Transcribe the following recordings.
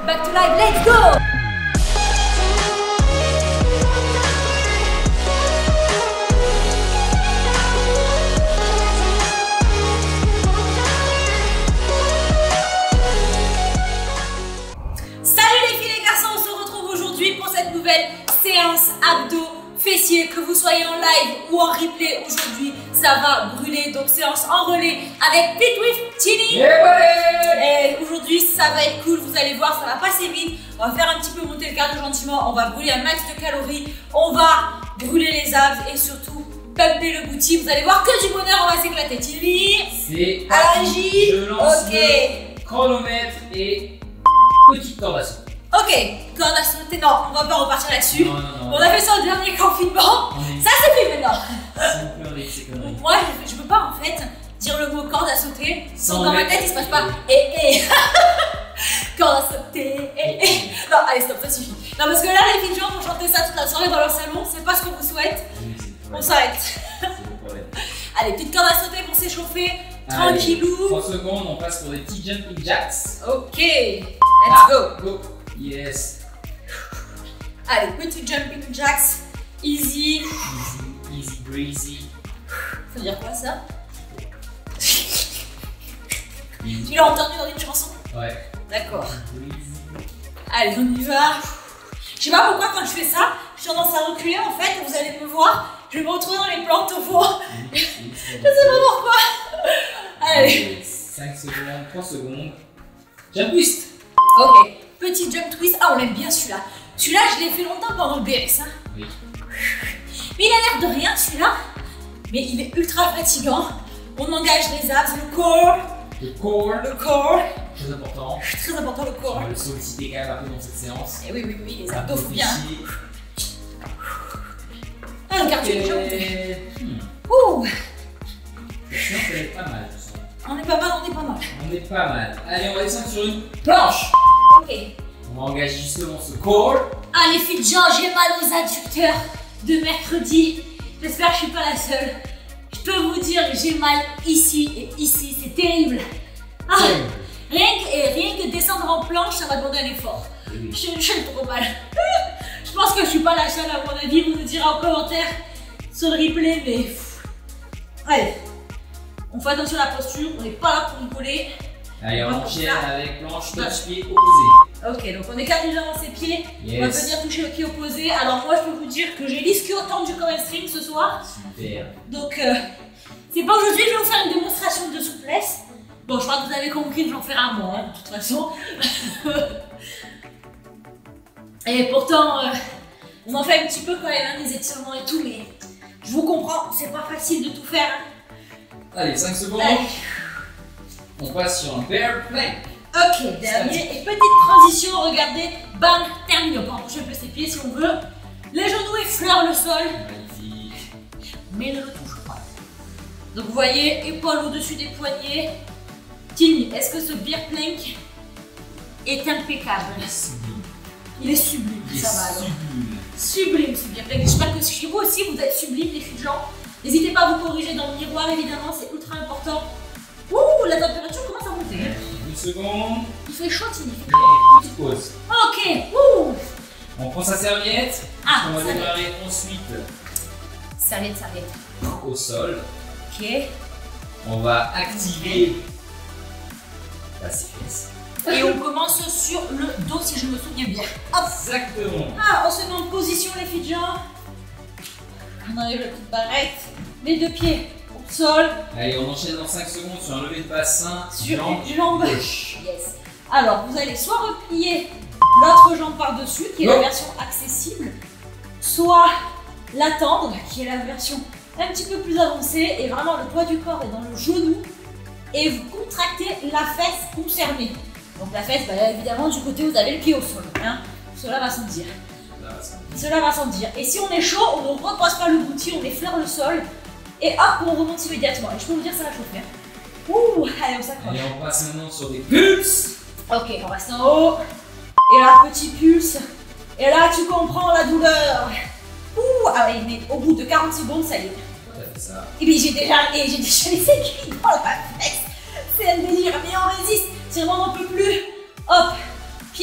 back to live, let's go! Séance abdos fessiers, que vous soyez en live ou en replay, aujourd'hui ça va brûler. Donc séance en relais avec Pit with Tini. Et aujourd'hui ça va être cool, vous allez voir, ça va passer vite. On va faire un petit peu monter le cardio gentiment, on va brûler un max de calories, on va brûler les abs et surtout pumper le booty. Vous allez voir que du bonheur, on va s'éclater. Tini, c'est à la régie. Je lance le chronomètre et petite corde à sauter. Ok, corde à sauter, non, on va pas repartir là-dessus. On a fait ça au dernier confinement. Ça c'est plus maintenant. Moi, je peux pas en fait dire le mot corde à sauter sans dans ma tête il se passe pas corde à sauter Non, allez stop, ça suffit. Non, parce que là les filles vont chanter ça toute la soirée dans leur salon, c'est pas ce qu'on vous souhaite. On s'arrête. Allez, petite corde à sauter pour s'échauffer. Tranquillou. 3 secondes, on passe pour des petits jumping jacks. Ok, let's go. Yes. Allez, petit jumping jacks. Easy. Easy breezy. Ça veut dire quoi ça? Tu l'as entendu dans une chanson? Ouais. D'accord. Allez, on y va. Je sais pas pourquoi quand je fais ça, j'ai tendance à reculer en fait. Vous allez me voir. Je vais me retrouver dans les plantes au fond. Je sais pas pourquoi. Allez. 5 secondes, 3 secondes. Jump twist. Ok. Petit jump twist. Ah, on aime bien celui-là. Celui-là, je l'ai fait longtemps pendant le BS. Hein. Oui. Mais il a l'air de rien celui-là. Mais il est ultra fatigant. On engage les abs, le corps. Le corps. Le corps. Très important. Très important le corps. On va le solliciter quand même un peu dans cette séance. Et oui, les abdos faut bien. Ah, le cardio est jambes. Ouh. Sinon, ça va être pas mal. On est pas mal, on est pas mal. On est pas mal. Allez, on va descendre sur une planche. Ok. On va engager justement ce corps. Ah, les filles de Jean, j'ai mal aux adducteurs de mercredi. J'espère que je suis pas la seule. Je peux vous dire, j'ai mal ici et ici, c'est terrible. Ah, rien que descendre en planche, ça va demander un effort. Oui. J'ai trop mal. Je pense que je suis pas la seule, à mon avis. Vous nous direz en commentaire sur le replay, mais allez, on fait attention à la posture, on n'est pas là pour rigoler. Allez, on enchaîne avec planche, touche pied opposé. Ok, donc on écarte déjà dans ses pieds. Yes. On va venir toucher le pied opposé. Alors moi, je peux vous dire que j'ai l'ischio tendu comme un string ce soir. Super. Donc, c'est pas aujourd'hui que je vais vous faire une démonstration de souplesse. Bon, je crois que vous avez compris que j'en ferai un mois, hein, de toute façon. Et pourtant, on en fait un petit peu quand même, hein, des étirements et tout, mais je vous comprends, c'est pas facile de tout faire. Hein. Allez, 5 secondes. Allez. On passe sur un bear plank. Ok, dernier. Et petite transition, regardez, bam, terminé. On peut approcher un peu ses pieds si on veut. Les genoux effleurent le sol. Magnifique. Mais ne le touche pas. Donc vous voyez, épaules au-dessus des poignets. Tini, est-ce que ce bear plank est impeccable? Il est sublime. Il est ça va alors. Sublime. Sublime ce bear plank. J'espère que chez vous aussi vous êtes sublime les filles de gens. N'hésitez pas à vous corriger dans le miroir évidemment, c'est ultra important. Ouh, la température commence à monter. Une seconde. Il fait chaud Tini. Petite pause. Ok, ouh. On prend sa serviette. On va démarrer ensuite. Serviette. Au sol. Ok. On va activer la séquence. Et on commence sur le dos si je me souviens bien. Hop. Exactement. Ah, on se met en position les filles de gens. On enlève la petite barrette. Les deux pieds au sol. Allez, on enchaîne dans 5 secondes sur un lever de bassin. Sur une jambe jambe gauche. Yes. Alors, vous allez soit replier l'autre jambe par-dessus, qui est la version accessible, soit la tendre, qui est la version un petit peu plus avancée, et vraiment le poids du corps est dans le genou, et vous contractez la fesse concernée. Donc la fesse, bah, évidemment, du côté où vous avez le pied au sol. Hein. Cela va sans dire. Cela va sans dire. Et si on est chaud, on ne repose pas le booty, on effleure le sol, et hop, on remonte immédiatement. Et je peux vous dire, ça va chauffer. Ouh, allez, on s'accroche. Allez, on passe maintenant sur des pulses. Ok, on reste en haut. Et là, petit pulse. Et là, tu comprends la douleur. Ouh, ah oui, mais au bout de 40 secondes, ça y est. Ça. Et puis j'ai déjà les aiguilles dans la fesse. C'est un délire, mais on résiste. Si vraiment on n'en peut plus, hop, pied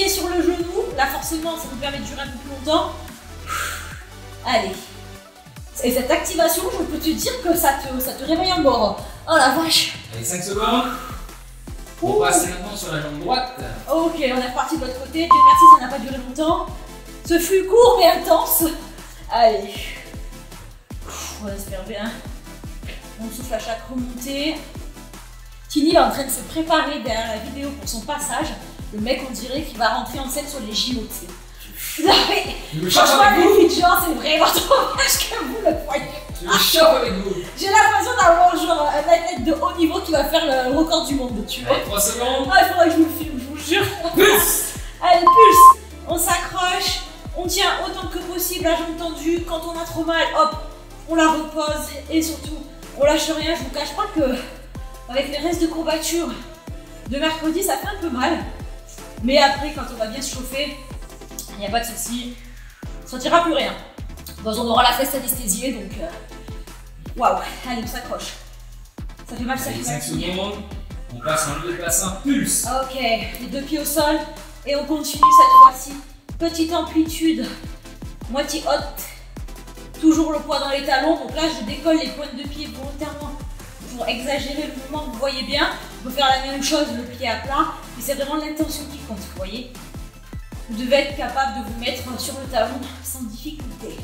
pied sur le genou. Là, forcément, ça nous permet de durer un peu plus longtemps. Allez. Et cette activation, je peux te dire que ça te réveille un bord. Oh la vache. Allez, 5 secondes. On passe maintenant sur la jambe droite. Ok, on est reparti de l'autre côté. Dieu merci, ça n'a pas duré longtemps. Ce fut court mais intense. Allez. On espère bien. On souffle à chaque remontée. Tini est en train de se préparer derrière la vidéo pour son passage. Le mec, on dirait qu'il va rentrer en scène sur les JO. Non mais, franchement, les filles, genre, c'est vraiment dommage que vous le voyez. Je le chope avec vous. J'ai l'impression d'avoir genre un athlète de haut niveau qui va faire le record du monde, tu vois. Allez, 3 secondes. Ah, il faudrait que je vous le filme, je vous jure. Pulse. Allez, pulse. On s'accroche, on tient autant que possible la jambe tendue. Quand on a trop mal, hop, on la repose. Et surtout, on lâche rien. Je vous cache pas que avec les restes de courbatures de mercredi, ça fait un peu mal. Mais après, quand on va bien se chauffer, il n'y a pas de souci. On ne sentira plus rien. Bon, on aura la fesse anesthésiée, donc waouh. Allez, on s'accroche. Ça fait mal, ça fait mal. 5 secondes. On passe en levé de bassin, pulse. Ok, les deux pieds au sol. Et on continue cette fois-ci. Petite amplitude, moitié haute. Toujours le poids dans les talons. Donc là, je décolle les pointes de pied volontairement pour exagérer le mouvement. Vous voyez bien. On peut faire la même chose, le pied à plat. Mais c'est vraiment l'intention qui compte, vous voyez. Vous devez être capable de vous mettre sur le talon sans difficulté.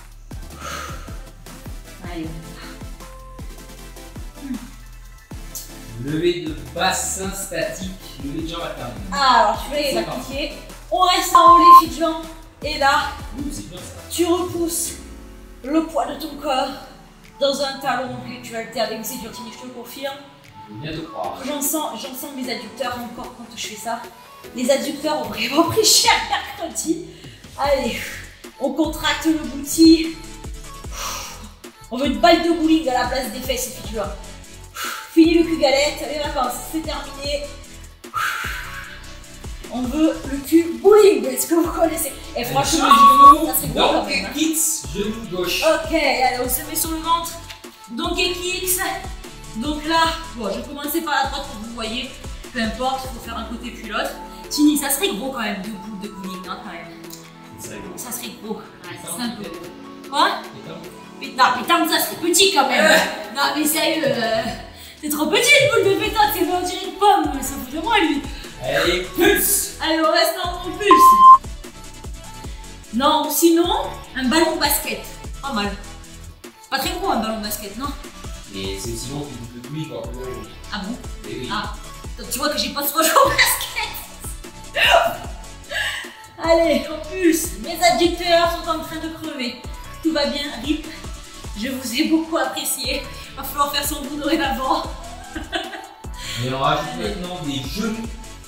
Allez, on va. Levé de bassin statique, levé de jambe alternée. Ah, alors tu vois, il est appliqué. On reste en haut les filles de jambes. Et là, C'est bien ça. tu repousses le poids de ton corps dans un talon et tu altères avec ces dur, Tini, je te le confirme. Je veux bien te croire. J'en sens mes adducteurs encore quand je fais ça. Les adducteurs ont vraiment pris cher mercredi. Allez, on contracte le bouti. On veut une balle de bowling à la place des fesses, ces filles. Fini le cul galette, les vacances, c'est terminé. On veut le cul bowling, est-ce que vous connaissez? Et franchement, ça serait beau quand même. Donkey kicks, genou gauche. Ok, allez, on se met sur le ventre. Donkey kicks. Donc là, bon, je vais commencer par la droite pour que vous voyez. Peu importe, il faut faire un côté puis l'autre. Tini, ça serait gros quand même, deux boules de bowling, hein, quand même. Ça serait gros. Ça serait gros. Ouais, ça serait un peu gros. Quoi? Pétanque. Non, pétanque, ça serait petit quand même. Non, mais sérieux, c'est trop petit une boule de pétanque, c'est on dirait une pomme, ça fout de moi lui. Allez, pulse. Allez, on reste en pulse. Non, sinon, un ballon de basket. Pas mal. C'est pas très gros un ballon de basket, non? Et c'est aussi long que le bruit quoi. Ah bon? Et oui. Ah, donc tu vois que j'ai pas trop joué au basket. Allez, on pulse. Mes adducteurs sont en train de crever. Tout va bien, RIP. Je vous ai beaucoup apprécié. Va falloir faire son bout dorénavant. Et on rajoute maintenant des genoux.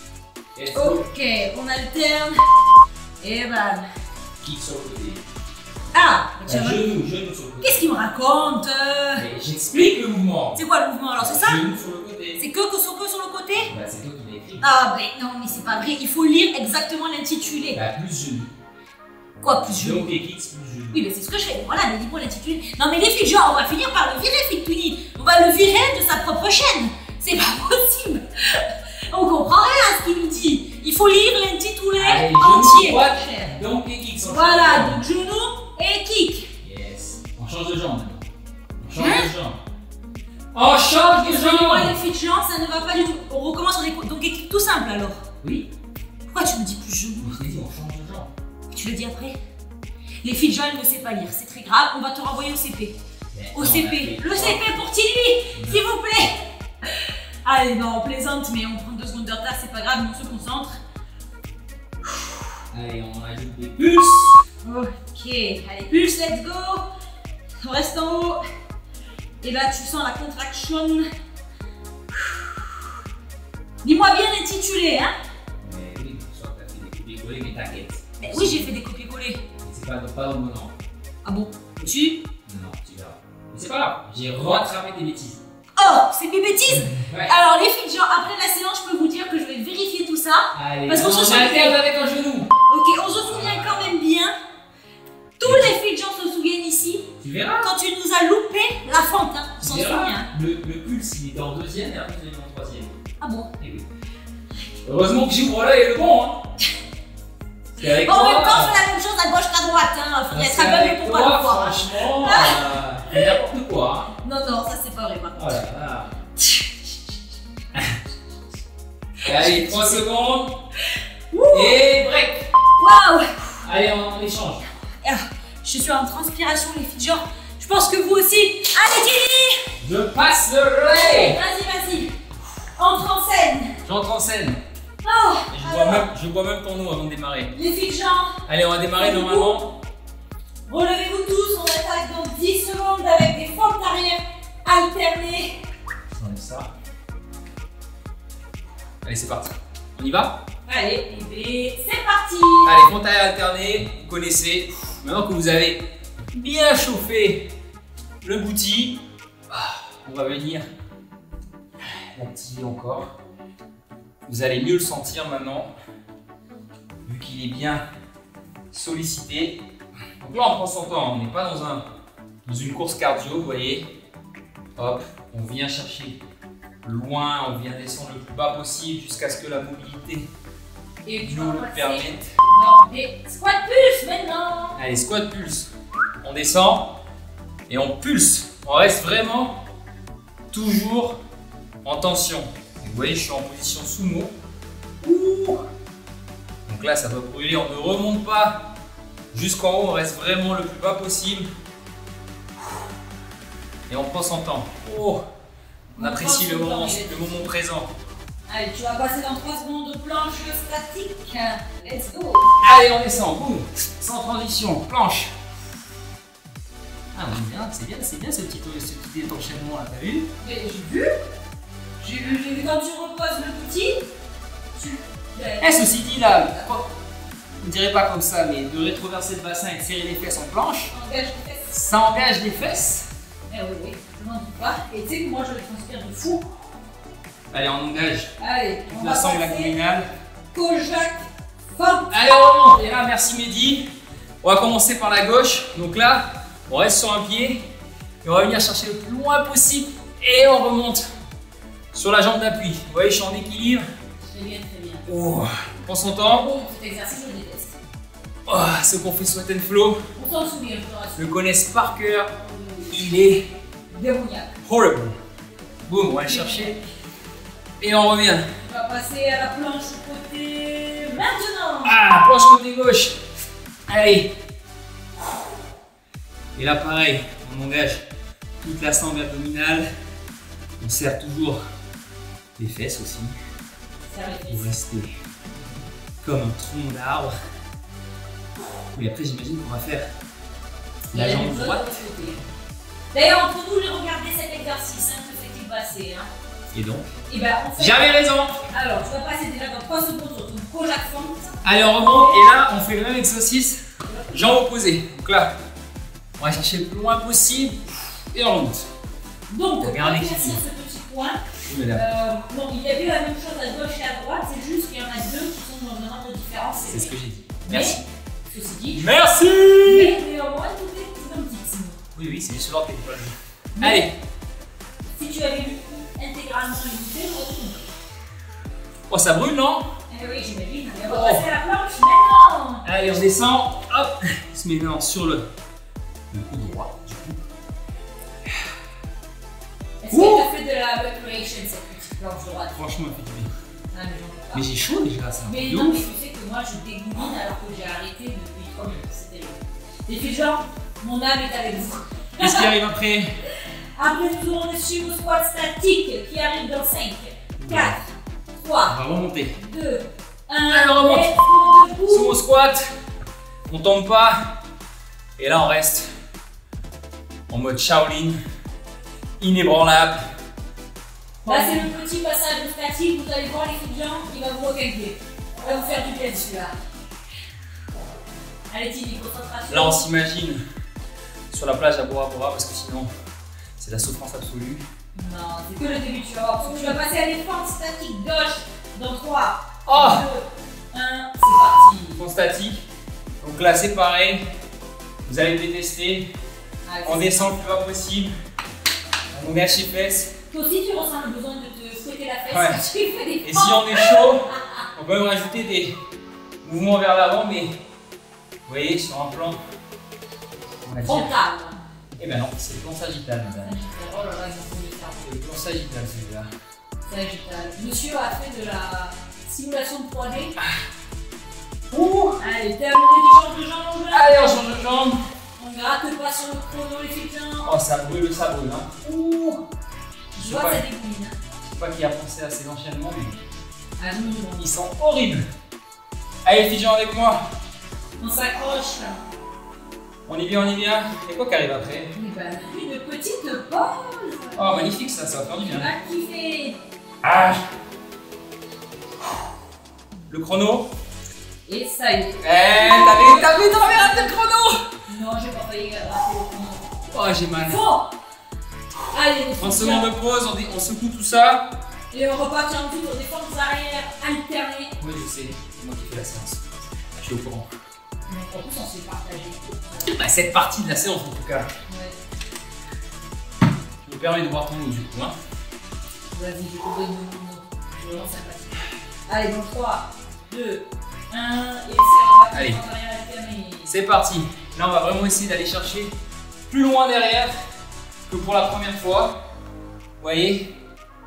Ok, on alterne. Et bam. Kick sur le côté. Ah, Genou sur le côté. Qu'est-ce qu'il me raconte? Mais j'explique le mouvement. C'est quoi le mouvement alors, c'est ça? Genou sur le côté. C'est que sur le côté? Bah, c'est toi qui l'as écrit. Ah, mais non, mais c'est pas vrai. Il faut lire exactement l'intitulé. Bah, plus genou. Quoi, plus genou? Donc, kicks, plus genou. Oui, mais c'est ce que je fais. Voilà, mais dis-moi l'intitulé. Non, mais les filles, genre, on va finir par le virer, Fituni. On va le virer de sa propre chaîne. C'est pas possible. On comprend rien à ce qu'il nous dit. Il faut lire l'intitulé entier. Donc, les kicks. Voilà, donc genou et kick. Yes. On change de jambe. On change de jambe. On change de Excusez-moi, jambe. les filles de genre, ça ne va pas du tout. On recommence sur des donc des kicks tout simple alors. Oui. Pourquoi tu me dis plus genou? Je t'ai dit, on change de jambe. Tu le dis après? Les filles de genre, elles ne savent pas lire. C'est très grave. On va te renvoyer au CP. Au CP. Le CP pour Tini, s'il vous plaît. Allez, non, on plaisante, mais on prend 2 secondes de retard, c'est pas grave, mais on se concentre. Allez, on ajoute des pulses. Ok, allez, pulse, let's go. On reste en haut. Et là, tu sens la contraction. Dis-moi bien l'intitulé, hein? Mais oui, soit t'as fait des copier-coller, mais t'inquiète. Mais oui, j'ai fait des copier-coller. C'est pas dans le bon ordre. Ah bon? Tu? Non, tu verras. Mais c'est pas grave, j'ai rattrapé tes bêtises. Oh, c'est mes bêtises! Ouais. Alors, les filles, genre, après la séance, je peux vous dire que je vais vérifier tout ça. Allez, Parce qu'on se souvient. alterne avec un genou. Ok, on se souvient quand même bien. Tous les filles de gens se souviennent ici. Tu verras. Quand tu nous as loupé la fente, hein. On s'en Tu verras. souvient. Le pulse, il est en 2e et après, il est en 3e. Ah bon? Eh oui. Heureusement que j'ouvre l'œil le bon, hein. Et avec En toi, même temps, on fait la même chose à gauche qu'à droite. Hein. Faut être aveugle pour pas le voir. Franchement, c'est n'importe quoi. Hein. Non, non, ça c'est pas vrai par Oh contre. là là. Allez, 3 secondes. Et break. Waouh! Allez, on échange. Je suis en transpiration, les filles. Genre, je pense que vous aussi. Allez, Tilly! Je passe le relais. Vas-y. Entre en scène. J'entre en scène. Oh, Et je bois même ton eau avant de démarrer. les filles de Jean, Allez, on va démarrer normalement. relevez-vous tous. On attaque dans 10 secondes avec des fentes arrière alternées. J'enlève ça. Allez, c'est parti. On y va? Allez, bébé, c'est parti. Allez, fente arrière alternée, vous connaissez. Maintenant que vous avez bien chauffé le bouti, on va venir l'activer encore. Vous allez mieux le sentir maintenant, vu qu'il est bien sollicité. Donc là, on prend son temps, on n'est pas dans une course cardio, vous voyez. Hop, on vient chercher loin, on vient descendre le plus bas possible jusqu'à ce que la mobilité Et tu nous vas le passer permette. dans des squat pulse maintenant. Allez, squat pulse. On descend et on pulse. On reste vraiment toujours en tension. Et vous voyez, je suis en position sumo. Ouh. Donc là, ça va brûler. On ne remonte pas jusqu'en haut. On reste vraiment le plus bas possible. Et on prend son temps. Oh, on apprécie le moment présent. Allez, tu vas passer dans 3 secondes de planche statique. Let's go. Allez, on descend. Boum. Sans transition. Planche. Ah, on est bien. C'est bien ce petit enchaînement là. T'as vu? Mais j'ai vu quand tu reposes le petit. Ceci dit là, on ne dirait pas comme ça, mais de rétroverser le bassin et de serrer les fesses en planche, Engage les fesses. ça engage les fesses. Eh oui, je n'en doute pas. Et tu sais que moi je transpire de fou. Allez, on engage Allez, on toute va la sangle passer abdominale. Kojak fente. Allez, on remonte. Et là, merci Mehdi. On va commencer par la gauche. Donc là, on reste sur un pied et on va venir chercher le plus loin possible et on remonte sur la jambe d'appui. Vous voyez, je suis en équilibre. Très bien, très bien. Oh, prends son temps. Bon, cet exercice, je le déteste. Oh, ceux qu'on fait Sweat and Flow On s'en souvient, je te rassure. le connaissent par cœur. Il est Démoniaque. horrible. Boum, on va le chercher. Et on revient. On va passer à la planche côté maintenant. Ah, planche côté gauche. Allez. Et là, pareil, on engage toute la sangle abdominale. On serre toujours les fesses aussi. Serre les Pour fesses. rester comme un tronc d'arbre. Et après, j'imagine qu'on va faire la Et jambe même chose droite. de l'autre côté. D'ailleurs, entre nous, regardez cet exercice. Hein, que fait-il passer hein. Et donc, Et ben, on fait. j'avais raison. Alors, tu vas passer déjà dans 3 secondes sur ton Kojak fente. Allez, on remonte. Et là, on fait le même exercice. Jambes opposées. Donc là, on va chercher le plus loin possible. Et on remonte. Donc, pour Regardez éclaircir qui dit. ce petit point, Oh là là. bon, il y a eu la même chose à gauche et à droite, c'est juste qu'il y en a 2 qui sont dans un ordre différent. C'est ce que j'ai dit. Mais, Merci. ceci dit, Merci. mais néanmoins, tout est identique sinon. Oui, oui, c'est juste l'ordre qui est pas le jeu. Mais Allez. si tu avais lu intégralement l'écouté, j'aurais tout compris. Oh, ça brûle, non? Eh oui, j'imagine. Et on va Oh. passer à la planche maintenant. Allez, on descend. Hop. On se met maintenant sur le coup droit. Du coup. Est-ce que tu as fait de la recreation, cette petite planche droite? Franchement, elle fait du bien. Ah, mais j'en peux pas. Mais j'ai chaud déjà, ça. Mais De non, mais ouf. tu sais que moi je dégouline alors que j'ai arrêté depuis 3 minutes. C'est terrible. Et puis genre, mon âme est avec vous. Qu'est-ce qui arrive après? Après, nous aurons le sumo squat statique qui arrive dans 5, 4, On 3, va remonter. 2, 1. Allez, on remonte. Let's go debout. Sumo squat. On tombe pas. Et là, on reste en mode Shaolin. Inébranlable. Là, c'est le petit passage statique. Vous allez voir les filles de gens, il va vous requinquer. On va vous faire du bien celui-là. Allez, Tilly, concentration. Là, on s'imagine sur la plage à Bora Bora parce que sinon, c'est la souffrance absolue. Non, c'est que le début, tu vas voir. Parce que tu vas passer à l'effort statique gauche dans 3, Oh! 2, 1. C'est parti. Fond statique. Donc là, c'est pareil. Vous allez le détester. Allez, On descend le plus bas possible. On engage les fesses. toi aussi, tu ressens le besoin de te fouetter la fesse Ouais. quand tu fais des Et si on est chaud, on peut même rajouter mouvement vers l'avant, mais vous voyez, sur un plan, on va dire. Frontal. Eh ben non, c'est le plan sagittal, madame. Sagittal. Oh là là, ils ont fait le cerveau. C'est le plan sagittal, celui-là. Sagittal. Monsieur a fait de la simulation de 3D. Ouh. Allez, terminé du change de jambe. Allez, on change de jambe. On gratte pas sur le chrono, les filles. Oh, ça brûle, hein. Ouh. Je vois que ça dégouline. Je sais pas qui a pensé à ces enchaînements, mais Ah non, non. ils sont horribles. Allez, les filles, avec moi. On s'accroche. On y vient, on y vient. Et quoi qui arrive après? Eh ben, une petite pause. Oh, magnifique, ça va faire du bien. On a kiffé. Ah. Le chrono. Et ça y est. Eh, t'avais raté le chrono. Non, j'ai pas failli rater le chrono. Oh, j'ai mal. Bon. Allez, les 30 filles. secondes de pause, on secoue tout ça. Et on repart en tout sur des formes arrière alternées. Oui, je sais, c'est moi qui fais la séance. Je suis au courant. Donc en plus, on s'est partagé. Bah, cette partie de la séance, en tout cas. Ouais. Je me permets de voir ton mot du coup. Hein. Vas-y, je te donne mon mot. Je suis vraiment sympathique. Allez, donc 3, 2, 1. Et c'est Allez. en arrière alterné. C'est parti. Là, on va vraiment essayer d'aller chercher plus loin derrière que pour la première fois. Vous voyez?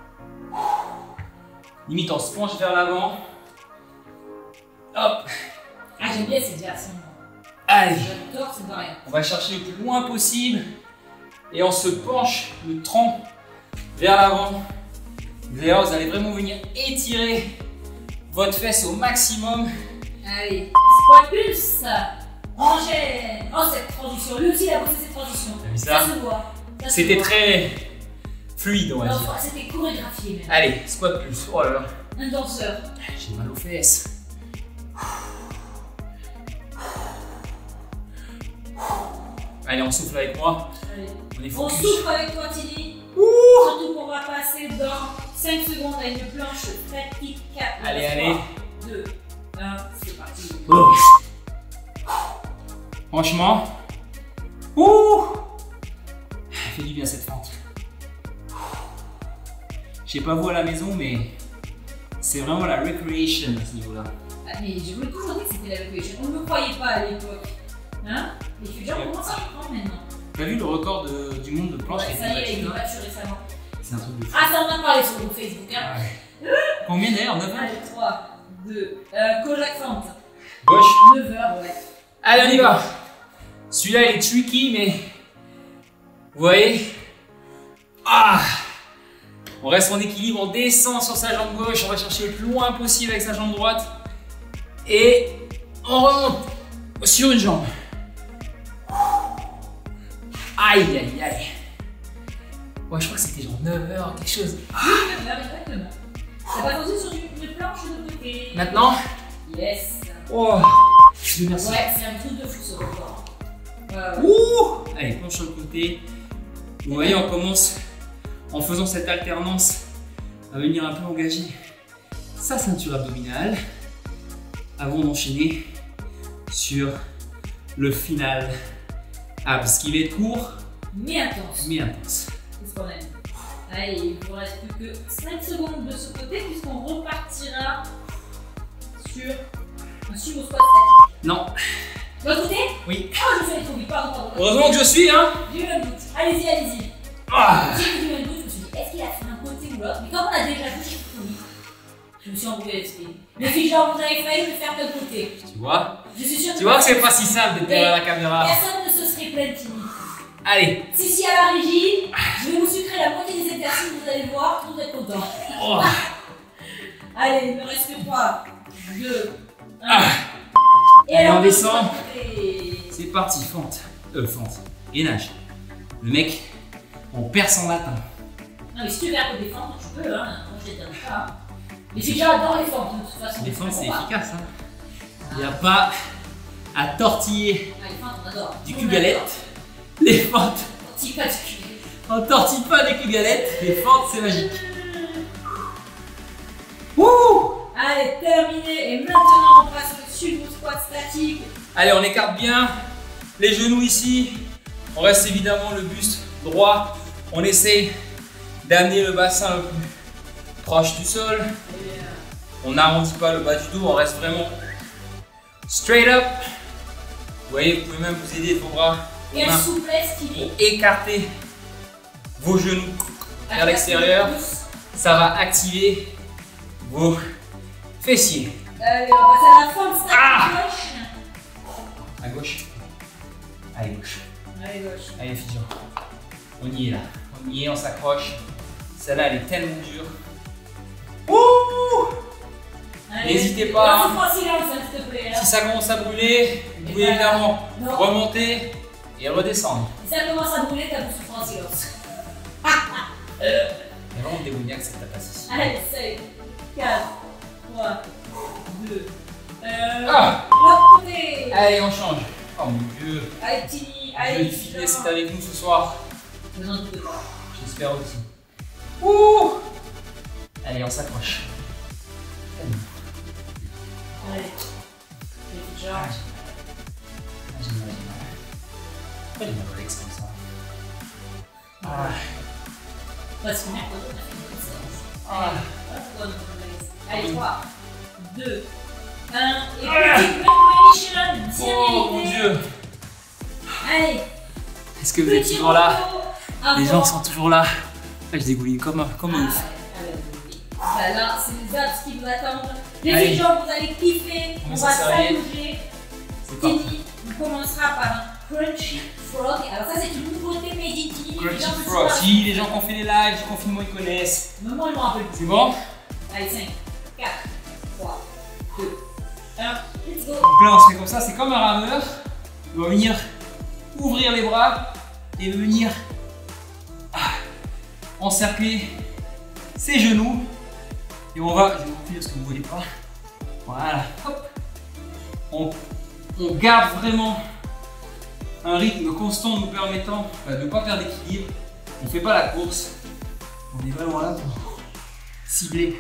Limite, on se penche vers l'avant. Hop. Ah, j'aime bien cette version. Allez. J'adore cette variante. On va chercher le plus loin possible. Et on se penche le tronc vers l'avant. D'ailleurs, vous allez vraiment venir étirer votre fesse au maximum. Allez, squat pulse. Enchaîne. Oh, cette transition. Lui aussi, il a bossé cette transition. T'as vu ça? Ça se voit. Ça se C'était voit. très fluide, on va Non, dire. c'était chorégraphié même. Allez, squat plus. Oh là là. Un danseur. J'ai mal aux fesses. Allez, on souffle avec moi. Allez. On est On focus. souffle avec toi, Tilly. Surtout qu'on va passer dans 5 secondes à une planche statique. Allez, allez. 2, 1, c'est parti. Oh. Franchement, ouh, elle fait du bien cette fente. Je sais pas vous à la maison, mais c'est vraiment la recreation à ce niveau-là. Ah, mais je vous l'ai toujours dit que c'était la recreation. On ne me croyait pas à l'époque. Hein? Les étudiants commencent à comprendre maintenant. T'as vu le record du monde de planche Ouais, qui a ça y été est, il est battu, là? battu récemment. C'est un truc de fou. Ah, ça on a parlé sur le Facebook. Hein? Ah ouais. Combien d'ailleurs? 9 heures? Allez, 3, 2, Kojak Fente. Gauche. 9 heures, ouais. Allez, on y va. Celui-là, il est tricky, mais vous voyez? Ah! On reste en équilibre, on descend sur sa jambe gauche, on va chercher le plus loin possible avec sa jambe droite. Et on remonte sur une jambe. Aïe, aïe, aïe. Ouais, je crois que c'était genre 9 heures, quelque chose. Oui, 9 heures, exactement. Ça va poser sur une planche de côté. Maintenant? Yes. Oh! Dieu merci. Ouais, c'est un truc de fou ce record. Ouh! Allez, penche sur le côté. Vous voyez, on commence en faisant cette alternance à venir un peu engager sa ceinture abdominale avant d'enchaîner sur le final abs qui va être court Mais intense. mais intense. C'est ce qu'on aime. Allez, il ne vous reste plus que 5 secondes de ce côté puisqu'on repartira sur un sumo squat statique. Non. De l'autre côté? Oui. Oh, je fais trop vite, pardon. Heureusement que je suis, hein. J'ai eu un doute. Allez-y, allez-y. Ah. J'ai eu un doute, je me suis dit, est-ce qu'il a fait un côté ou l'autre? Mais comme on a déjà vu, j'ai trop vite. Je me suis embrouillée l'esprit. Mais si genre vous avez failli me faire de côté. Tu vois? Je suis sûre Tu vois que c'est pas si simple d'être derrière la caméra. Personne ne se serait plaint timide. Allez. Si à la régie, je vais vous sucrer la moitié des exercices, vous allez voir, tout être content. Oh. Allez, il ne me reste que 3, 2, 1. Ah. Et Allez, alors, on descend. et- C'est parti, fente. Fente. Gainage. Le mec, on perd son latin. Non, mais si tu veux un peu défendre, tu peux, hein. Moi, je les donne pas. Hein. Mais si j'adore les fentes, de toute façon. Les fentes, c'est pas. efficace. Hein. Il n'y a pas à tortiller Ah, les fentes, on adore. du On cul galette. Les fentes, adore. Tortille pas du cul. on tortille pas des cul galettes. Les fentes, c'est magique. Wouh! Allez, terminé. Et maintenant, on passe au sumo squat statique. Allez, on écarte bien les genoux ici. On reste évidemment le buste droit. On essaye d'amener le bassin le plus proche du sol. On n'arrondit pas le bas du dos, on reste vraiment Straight up. Vous voyez, vous pouvez même vous aider de vos bras. Quelle souplesse qu'il est. Écartez vos genoux vers l'extérieur. Ça va activer vos fessiers. Allez, on va passer à la fin de sa gauche. À gauche. Allez, gauche. Allez, gauche. Allez, Fidjan. On y est là. On y est, on s'accroche. Celle-là, elle est tellement dure. Ouh! N'hésitez pas. Hein. Silence, s'il te plaît. Si ça commence à brûler, vous pouvez évidemment remonter et redescendre. Si ça commence à brûler, t'as souffert en silence. Il y a vraiment démoniaque cette tapasse ici. Allez, 5, 4, 3, 2. L'autre côté. Allez, on change. Oh mon Dieu. Allez, Tini. Allez, Allez, Fitness est avec nous ce soir. Besoin de toi. J'espère aussi. Ouh! Allez, on s'accroche. Allez. J'ai mal. Pourquoi j'ai mal au legs comme ça? Parce qu'on a fait une bonne séance. Allez, allez, 3, 2, 1. Et petite recognition. Oh mon Dieu! Allez. Est-ce que vous êtes toujours là? Les gens sont toujours là. Je dégouline comme un ouf. Bah là, c'est les abs qui nous attendent. Les jambes, vous allez kiffer. On va s'allonger. Tini commencera par un crunchy frog. Alors ça, c'est une nouveauté made in Tini. Crunchy frog. Si les gens qui ont fait les lives du confinement, ils connaissent. Maman, ils m'ont rappelé. C'est bon? Allez, 5, 4, 3, 2, 1. Let's go. Donc là, on se fait comme ça. C'est comme un rameur. On va venir ouvrir les bras et venir encercler ses genoux. Et on va, je vais vous montrer ce que vous ne voyez pas. Voilà, hop. On garde vraiment un rythme constant nous permettant de ne pas perdre d'équilibre. On ne fait pas la course. On est vraiment là pour cibler.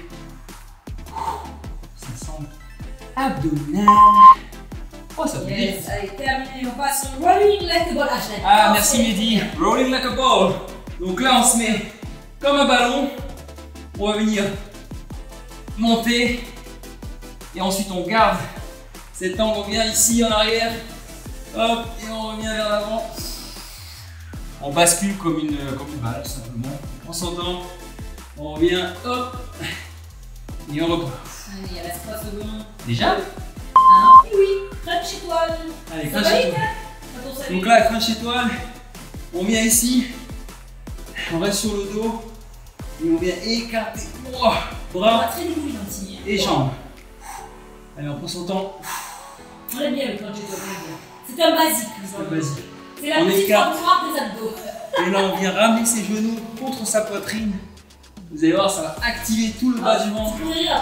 Ça semble abdominal. Oh, ça fait bien. Allez, terminé. On passe au rolling like a ball. Ah, merci Mehdi. Rolling like a ball. Donc là, on se met comme un ballon. On va venir monter. Et ensuite, on garde cet angle. On vient ici en arrière. Hop, et on revient vers l'avant. On bascule comme une balle, tout simplement. On s'entend. On revient, hop. Et on repart. Allez, il reste 3 secondes. Déjà? Et oui, crunch étoile. Allez, crunch étoile. Donc là, crunch étoile. On vient ici. On reste sur le dos. Et on vient écarter bras et jambes. Allez, on prend son temps. On aime bien le crunch étoile. C'est un basique. C'est un basique. C'est la petite noire des abdos. Et là, on vient ramener ses genoux contre sa poitrine. Vous allez voir, ça va activer tout le bas du ventre.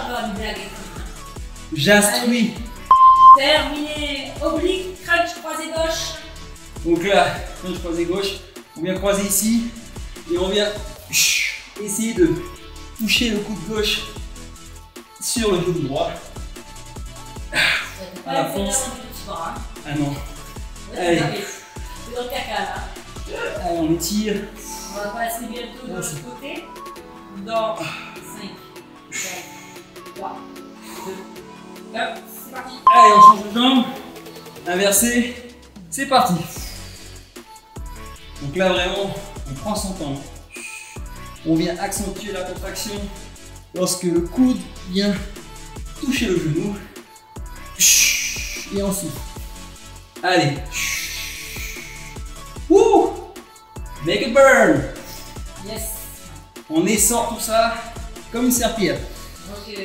J'instruis. Terminé. Oblique, crunch croisé gauche. Donc là, crunch croisé gauche. On vient croiser ici. Et on vient essayer de toucher le coude gauche sur le genou droit. À la force. Ah non. Allez. C'est dans le caca là. Allez, on étire. On va passer bientôt de l'autre côté. Dans 5, 4, 3, 2, 1. C'est parti. Allez, on change de jambe. Inversé. C'est parti. Donc là, vraiment, on prend son temps. On vient accentuer la contraction lorsque le coude vient toucher le genou. Et ensuite. Allez. Wouh! Make it burn! Yes. On essore tout ça comme une serpillère. Ok.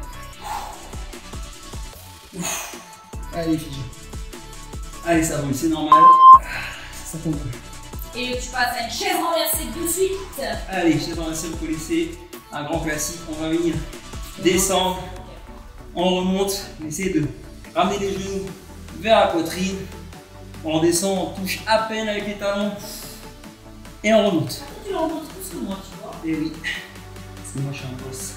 Allez, Fidji. Allez, ça brûle, c'est normal. Ça tombe. Et tu passes à une chaise renversée de suite. Allez, chaise renversée, vous connaissez. Un grand classique. On va venir descendre. On remonte. On essaie de ramener les genoux vers la poitrine. On descend, on touche à peine avec les talons. Et on remonte. Tu remontes plus que moi, tu vois. Et oui. Parce que moi, je suis un boss.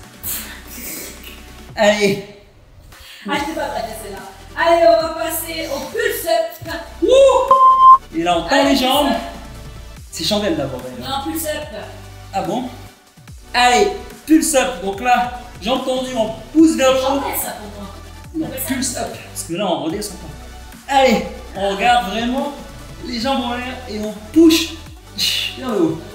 Allez. Ah, je t'ai pas prête à celle-là. Allez, on va passer au pulse-up. Et là, on tend les jambes. C'est chandelle d'abord. Non, pulse-up. Ah bon? Allez, pulse-up. Donc là, jambes tendues, on pousse vers le haut. Ça pour moi. Non, pulse up. Parce que là, on redescend pas. Allez, on regarde vraiment les jambes en l'air et on push vers le haut.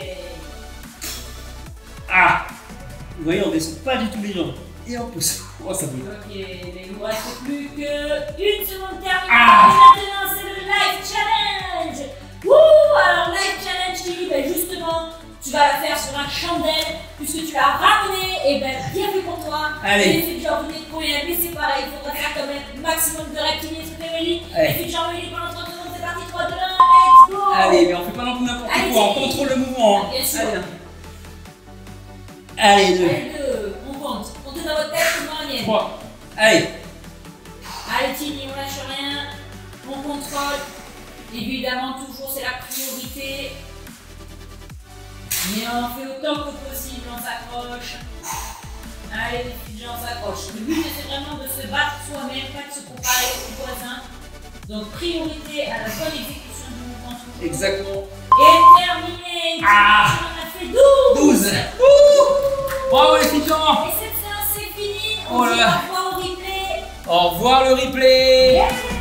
Ah! Vous voyez, on descend pas du tout les jambes. Et on pousse. Oh, ça bouge. Ok, mais il ne reste plus qu'une seconde terminée. Et maintenant, c'est le Life Challenge. Wouh! Alors, Life Challenge, Chili, ben justement, tu vas la faire sur un chandelle, puisque tu l'as ramené, et ben bien fait pour toi. Allez. Les filles de jambes pour y aller, c'est pareil, il faudra faire quand même maximum de rectilier, est-ce que t'es ready? Les filles de jambes pendant 30 secondes, c'est parti, 3, 2, 1, let's go! Allez, mais on fait pas non plus n'importe quoi, on contrôle le mouvement. Hein. Bien sûr. Allez, 2. Allez, 2, on compte. Comptez dans votre tête, comme dans la mienne. 3. Allez. Allez, Tini, on lâche rien, on contrôle. Évidemment, toujours, c'est la priorité. Mais on fait autant que possible, on s'accroche. Allez, les petites gens, on s'accroche. Le but, c'est vraiment de se battre soi-même, pas de se comparer aux voisins. Donc, priorité à la bonne exécution du mouvement. Exactement. Et terminé. Ah. On en a fait 12. 12. Bravo les filles de jambes. Et cette séance, c'est fini. Oh On dit là là. au revoir au replay. Au revoir le replay. Yeah.